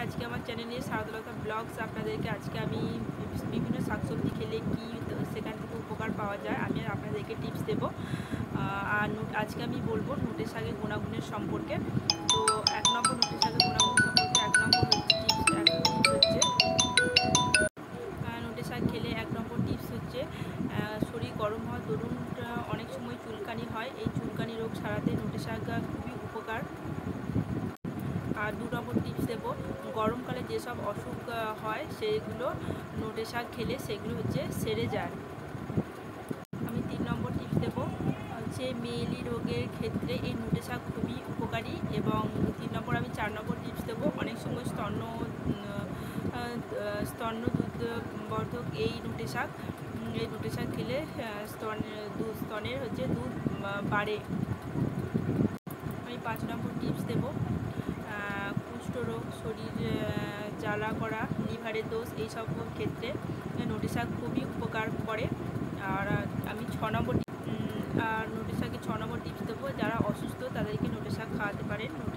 আজকে আমার চ্যানেলে সারদলতা ব্লগস আপনাদেরকে আজকে আমি বিভিন্ন শাকসবজি খেলে কি সেখান থেকে উপকার পাওয়া যায় আমি আপনাদেরকে টিপস দেব। আর আজকে আমি বলবো নোটে শাকের গুণাগুণের সম্পর্কে। তো 1 নম্বর নোটে শাকের গুণাগুণ সম্পর্কে 1 নম্বর টিপস হচ্ছে নোটে শাক খেলে 1 নম্বর টিপস হচ্ছে শরীর গরম হওয়া দরুন অনেক সময় চুলকানি হয়, এই চুলকানি রোগ সারাতে নোটে শাক খুবই উপকার। আর 2 নম্বর টিপস দেবো, গরমকালে যেসব অসুখ হয় সেগুলো নোটে শাক খেলে সেগুলো হচ্ছে সেরে যায়। আমি 3 নম্বর টিপস দেবো হচ্ছে মেয়েলি রোগের ক্ষেত্রে এই নোটে শাক খুবই উপকারী। এবং 3 নম্বর আমি 4 নম্বর টিপস দেবো, অনেক সময় স্তন্যবর্ধক এই নোটে শাক খেলে স্তনের হচ্ছে দুধ বাড়ে। আমি 5 নম্বর টিপস দেবো, কুষ্ঠরোগ, শরীর জ্বালা করা, লিভারের দোষ এইসব ক্ষেত্রে নোটে শাক খুবই উপকার করে। আর আমি 6 নম্বর নোটে শাকের 6 নম্বর টিপস দেবো, যারা অসুস্থ তাদেরকে নোটে শাক খাওয়াতে পারেন।